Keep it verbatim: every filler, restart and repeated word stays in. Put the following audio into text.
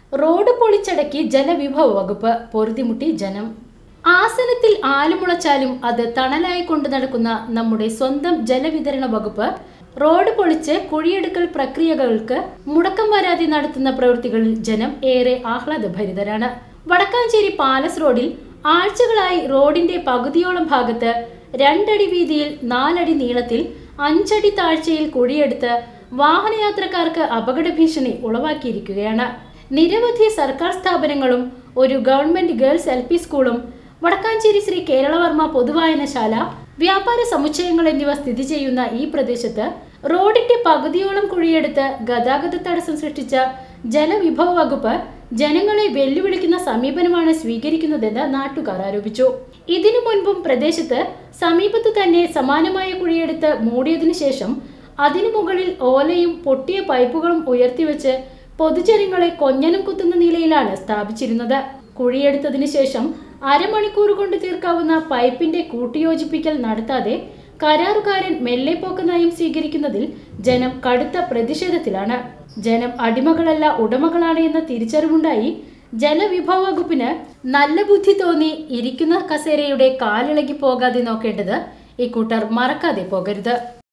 Road പൊളിച്ചടക്കി ജലവിഭവ വകുപ്പ്, പൊറുതിമുട്ടി ജനം. ആസനത്തിൽ ആലുമുളച്ചാലും അത് തണലായി കൊണ്ടു നടക്കുന്ന നമ്മുടെ സ്വന്തം ജലവിതരണ വകുപ്പ് റോഡ് പൊളിച്ച് കുഴിയെടുക്കൽ പ്രക്രിയകൾക്ക് മുടക്കം വരാതെ നടത്തുന്ന പ്രവൃത്തികളിൽ ജനം ഏറെ ആഹ്ലാദഭരിതരാണ്. വടക്കാഞ്ചേരി പാലസ് റോഡിൽ ആഴ്ചകളായി റോഡിന്റെ പകുതിയോളം ഭാഗത്ത് രണ്ടടി വീതിയിൽ നാലടി നീളത്തിൽ അഞ്ചടി താഴ്ചയിൽ കുഴിയെടുത്ത് വാഹനയാത്രക്കാർക്ക് അപകട ഭീഷണി ഉളവാക്കിയിരിക്കുകയാണ്. നിരവധി സർക്കാർ സ്ഥാപനങ്ങളും ഒരു ഗവൺമെന്റ് ഗേൾസ് എൽ പി സ്കൂളും വടക്കാഞ്ചേരി ശ്രീ കേരളവർമ്മ പൊതുവായനശാല, വ്യാപാര സമുച്ചയങ്ങൾ എന്നിവ സ്ഥിതി ചെയ്യുന്ന ഈ പ്രദേശത്ത് റോഡിന്റെ പകുതിയോളം കുഴിയെടുത്ത് ഗതാഗത തടസ്സം സൃഷ്ടിച്ച ജലവിഭവ വകുപ്പ് ജനങ്ങളെ വെല്ലുവിളിക്കുന്ന സമീപനമാണ് സ്വീകരിക്കുന്നതെന്ന് നാട്ടുകാർ ആരോപിച്ചു. ഇതിനു മുൻപും പ്രദേശത്ത് സമീപത്ത് തന്നെ സമാനമായ കുഴിയെടുത്ത് മൂടിയതിനു ശേഷം അതിനു മുകളിൽ ഓലയും പൊട്ടിയ പൈപ്പുകളും ഉയർത്തിവെച്ച് പൊതുജനങ്ങളെ കൊഞ്ഞനം കുത്തുന്ന നിലയിലാണ് സ്ഥാപിച്ചിരുന്നത്. കുഴിയെടുത്തതിനു ശേഷം അരമണിക്കൂർ കൊണ്ട് തീർക്കാവുന്ന പൈപ്പിന്റെ കൂട്ടിയോജിപ്പിക്കൽ നടത്താതെ കരാറുകാരൻ മെല്ലെപ്പോക്ക് നയം സ്വീകരിക്കുന്നതിൽ ജനം കടുത്ത പ്രതിഷേധത്തിലാണ്. ജനം അടിമകളല്ല ഉടമകളാണ് എന്ന തിരിച്ചറിവുണ്ടായി ജലവിഭവ വകുപ്പിന് നല്ല ബുദ്ധി തോന്നി ഇരിക്കുന്ന കസേരയുടെ കാലിളകി പോകാതെ നോക്കേണ്ടത് ഇക്കൂട്ടർ മറക്കാതെ പോകരുത്.